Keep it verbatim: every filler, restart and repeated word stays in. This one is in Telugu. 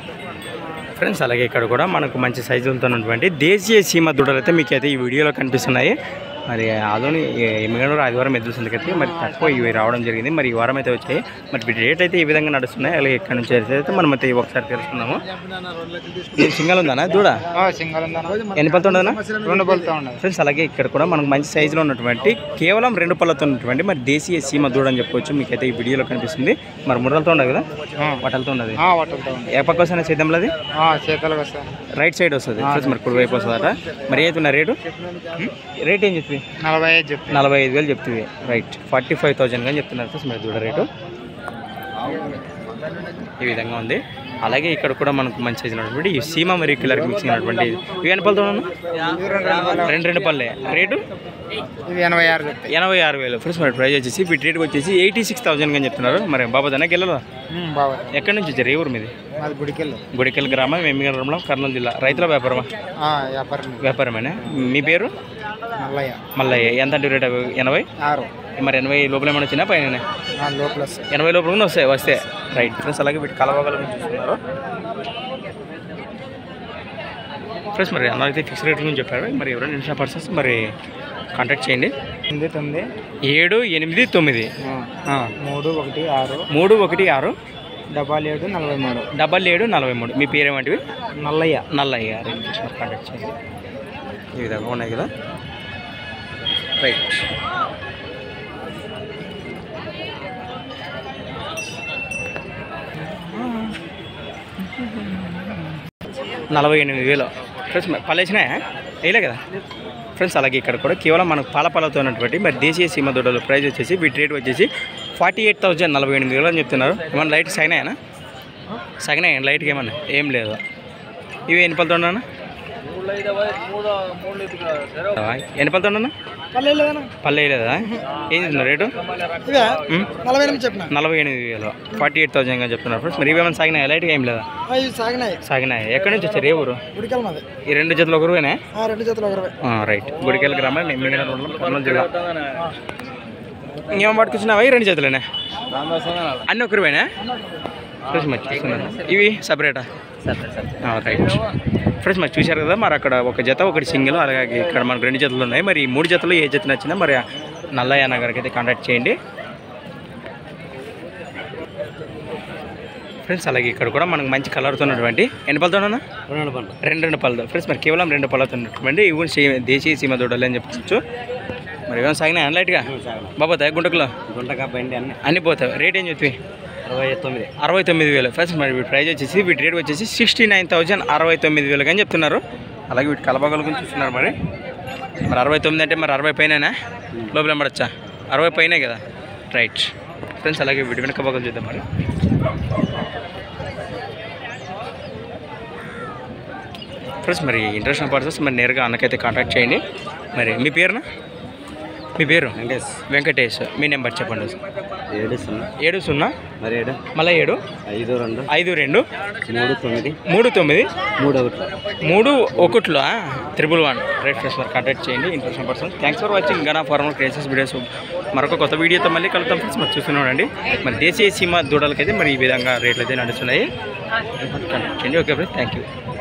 ఫ్రెండ్స్ అలాగే ఇక్కడ కూడా మనకు మంచి సైజులతో ఉన్నటువంటి దేశీయ సీమ దూడలు అయితే మీకు అయితే ఈ వీడియోలో కనిపిస్తున్నాయి. మరి అదోని ఎమ్మిగనూరు ఆదివారం ఎద్దుల సంతకైతే మరి తక్కువ ఇవి రావడం జరిగింది. మరి ఈ వారం అయితే వచ్చాయి. మరి వీటి రేట్ అయితే ఈ విధంగా నడుస్తున్నాయి. అలాగే ఇక్కడ నుంచి అయితే మనం అయితే ఒకసారి తెలుసుకుందాము. ఇది సింగల్ ఉందా దూడ? ఎన్ని పళ్ళతో ఉండదన్నా? రెండు పళ్ళతో ఉండదు ఫ్రెండ్స్. అలాగే ఇక్కడ కూడా మనకు మంచి సైజులో ఉన్నటువంటి కేవలం రెండు పళ్ళతో ఉన్నటువంటి మరి దేశీయ సీమ దూడ అని చెప్పవచ్చు. మీకు అయితే ఈ వీడియోలో కనిపిస్తుంది. మరి ముర్రలతో ఉండదు కదా, వటలతో ఉన్నది. ఏ పక్క వస్తుంది సేద్యంలో? అది రైట్ సైడ్ వస్తుంది ఫ్రెండ్స్. మరి కుడి వైపు వస్తుందట. మరి ఏతున్నా రేటు? రేట్ ఏం చెప్తుంది? నలభై ఐదు నలభై ఐదు వేలు చెప్తుంది. రైట్, ఫార్టీ ఫైవ్ థౌజండ్ కానీ చెప్తున్నారు ఫ్రెండ్స్ మరి దూడ రేటు ఈ విధంగా ఉంది. అలాగే ఇక్కడ కూడా మనకు మంచి చేసినటువంటి ఈ సీమ మరియు కిల్లర్ మిక్స్ అయినటువంటి ఇవి ఎన్ని పళ్ళతో రెండు రెండు పళ్ళే. రేటు ఎనభై ఆరు ఎనభై ఆరు వేలు ఫ్రెండ్స్. మరి ప్రైస్ వచ్చేసి వీటి రేట్ వచ్చేసి ఎయిటీ సిక్స్ థౌసండ్ కానీ చెప్తున్నారు. మరి బాబా దానికి వెళ్ళదా? ఎక్కడి నుంచి వచ్చారు? ఏ ఊరు మీది? గుడికెళ్ళి గుడికెళ్ళి గ్రామం, ఎమ్మిగనూరు, కర్నూలు జిల్లా. రైతుల వ్యాపారమా? వ్యాపారమేనా. మీ పేరు? మల్లయ్య. మల్లయ్య. ఎంత అంటే రేట్? ఎనభై ఆరు. మరి ఎనభై లోపల ఏమైనా వచ్చినా పైన? ఎనభై లోపల కూడా వస్తాయి వస్తే. Right friends. అలాగే వీటి కలవగల చూస్తున్నారు ఫ్రెండ్స్. మరి అన్న అయితే ఫిక్స్ రేట్ గురించి చెప్పారు. మరి ఎవరైనా ఇంట్రెస్ట్ పర్సన్స్ మరి కాంటాక్ట్ చేయండి. ఎనిమిది తొమ్మిది ఏడు ఎనిమిది తొమ్మిది మూడు ఒకటి ఆరు మూడు ఒకటి ఆరు డబల్ ఏడు నలభై మూడు డబల్ ఏడు నలభై మూడు మీ పేరేమంటివి? నల్లయ్య. నల్లయ్య. రైట్, కాంటాక్ట్ చేయండి. ఈ విధంగా ఉన్నాయి కదా. రైట్, నలభై ఎనిమిది వేలు ఫ్రెండ్స్. పళ్ళు వేసినాయా? వేయలే కదా ఫ్రెండ్స్. అలాగే ఇక్కడ కూడా కేవలం మనకు పాల పాలతో ఉన్నటువంటి మరి దేశీయ సీమ దూడలు ప్రైస్ వచ్చేసి వీటి రేట్ వచ్చేసి ఫార్టీ ఎయిట్ థౌజండ్ నలభై ఎనిమిది వేలు అని చెప్తున్నారు. ఏమన్నా లైట్ సగినాయనా? సగినాయి లైట్గా ఏమన్నా? ఏం లేదు. ఇవి ఎన్ని పళ్ళతో ఉన్నా? ఎన్ని పళ్ళతో ఉన్నా? పల్లె వేయలేదా? ఏం చెప్తున్నారు రేటు? నలభై ఎనిమిది వేలు ఫార్టీ ఎయిట్ థౌసండ్ గా చెప్తున్నారు ఫ్రెండ్స్. మరి ఇవేమైనా సాగినాయి? లైట్గా ఏం లేదా? సాగినాయి. ఎక్కడి నుంచి వచ్చారు? ఏ ఊరు? ఈ రెండు జతలు ఒకరువేనా? రైట్, గుడికెళ్ళ గ్రామం, ఎమ్మిగనూరు, కర్నూలు జిల్లా. ఇంకేమో పట్టుకొచ్చినావా? ఈ రెండు జతలేనా? అన్నీ ఒకరువేనా ఫ్రెండ్స్? మరి చూస్తున్నారు. ఇవి సపరేటా? Right friends. మరి చూశారు కదా. మరి అక్కడ ఒక జత ఒకటి సింగిల్, అలాగే ఇక్కడ మనకు రెండు జతలు ఉన్నాయి. మరి ఈ మూడు జతలు ఏ జత నచ్చినా మరి నల్లయ్య నగర్కి అయితే కాంటాక్ట్ చేయండి ఫ్రెండ్స్. అలాగే ఇక్కడ కూడా మనకు మంచి కలర్తో ఉన్నటువంటి ఎన్ని పళ్ళతో ఉన్నా? రెండు పళ్ళు రెండు రెండు పళ్ళు ఫ్రెండ్స్. మరి కేవలం రెండు పళ్ళతో ఉన్నటువంటి ఇవి సీ దేశీయ సీమ దూడలు అని చెప్పచ్చు. మరి ఏమైనా సాగినాయి అన్లైట్గా? బాబోతాయి గుంటకులో? గుంటకా బండి అన్ని అన్ని పోతాయి. రేట్ ఏం చెప్తాయి? అరవై తొమ్మిది అరవై తొమ్మిది వేలు ఫ్రెండ్స్. మరి వీటి ప్రైస్ వచ్చేసి వీటి రేట్ వచ్చేసి సిక్స్టీ నైన్ థౌజండ్ అరవై తొమ్మిది వేలు కానీ చెప్తున్నారు. అలాగే వీటి కలబగల గురించి చూస్తున్నారు. మరి మరి అరవై తొమ్మిది అంటే మరి అరవై పైన లోపల పడచ్చా? అరవై పైనే కదా. Right friends. అలాగే వీటి వెనక బగలు చూద్దాం. మరి ఫ్రెండ్స్ మరి ఇంట్రెస్ట్ ఉన్న పర్సన్స్ మరి నేరుగా అన్నకైతే కాంటాక్ట్ చేయండి. మరి మీ పేరునా? మీ పేరు? వెంకటేష్. వెంకటేష్. మీ నెంబర్ చెప్పండి. ఏడు సున్నా ఏడు సున్నా మరి ఏడు మళ్ళీ ఏడు ఐదు రెండు ఐదు రెండు మూడు తొమ్మిది మూడు తొమ్మిది మూడు ఒకటి మూడు ఒకటిలో త్రిబుల్ వన్. Right friends. మరి కాంటాక్ట్ చేయండి ఇంట్రెస్ట్ ఉన్న పర్సన్స్. థ్యాంక్స్ ఫర్ వాచింగ్ గనా ఫార్మల్ క్రేసెస్ వీడియోస్. మరొక కొత్త వీడియోతో మళ్ళీ కలుద్దాం ఫ్రెండ్స్. మరి చూస్తున్నాండి. మరి దేశీయ సీమ దూడలకైతే మరి ఈ విధంగా రేట్లు అయితే నడుస్తున్నాయి. కాంటాక్ట్ చేయండి. Okay friends, thank you.